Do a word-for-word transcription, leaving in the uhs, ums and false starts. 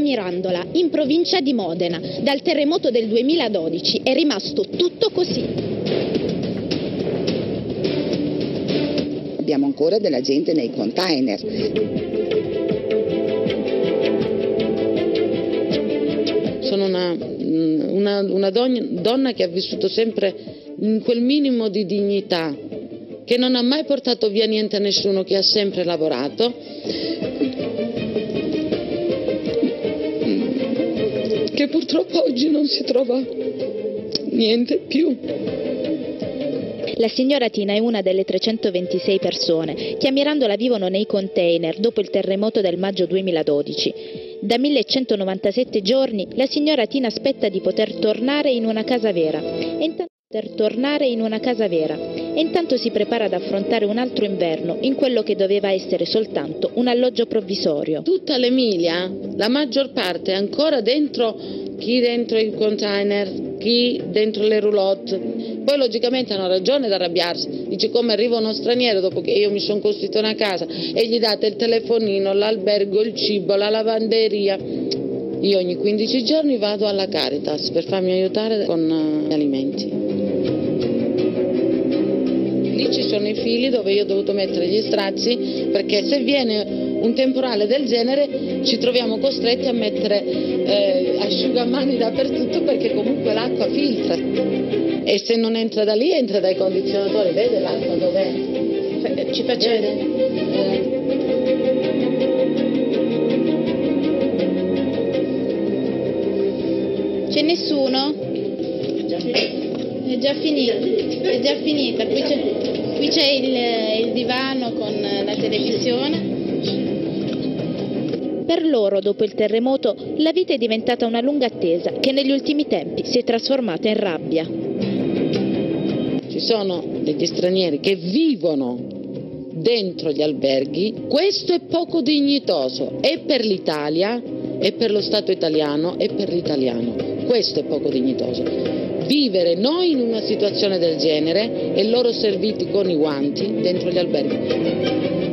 Mirandola, in provincia di Modena. Dal terremoto del duemiladodici è rimasto tutto così. Abbiamo ancora della gente nei container. Sono una, una, una donna che ha vissuto sempre in quel minimo di dignità, che non ha mai portato via niente a nessuno, che ha sempre lavorato, che purtroppo oggi non si trova niente più. La signora Tina è una delle trecentoventisei persone che a Mirandola vivono nei container dopo il terremoto del maggio duemiladodici. Da millecentonovantasette giorni la signora Tina aspetta di poter tornare in una casa vera e intanto, poter tornare in una casa vera e intanto si prepara ad affrontare un altro inverno in quello che doveva essere soltanto un alloggio provvisorio. Tutta l'Emilia, la maggior parte è ancora dentro, chi dentro i container, chi dentro le roulotte. Poi logicamente hanno ragione di arrabbiarsi, dice come arriva uno straniero dopo che io mi sono costruito una casa e gli date il telefonino, l'albergo, il cibo, la lavanderia. Io ogni quindici giorni vado alla Caritas per farmi aiutare con gli alimenti. Lì ci sono i fili dove io ho dovuto mettere gli strazzi, perché se viene un temporale del genere ci troviamo costretti a mettere eh, asciugamani dappertutto, perché comunque l'acqua filtra e se non entra da lì entra dai condizionatori. Vede l'acqua dov'è? Ci faccia vedere. Eh. C'è nessuno? È già finita, è già finita. Qui c'è, qui c'è il, il divano con la televisione. Per loro, dopo il terremoto, la vita è diventata una lunga attesa che negli ultimi tempi si è trasformata in rabbia. Ci sono degli stranieri che vivono dentro gli alberghi, questo è poco dignitoso, e per l'Italia, e per lo Stato italiano, e per l'italiano, questo è poco dignitoso. Vivere noi in una situazione del genere e loro serviti con i guanti dentro gli alberghi.